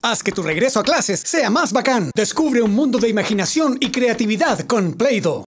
Haz que tu regreso a clases sea más bacán. Descubre un mundo de imaginación y creatividad con Play-Doh.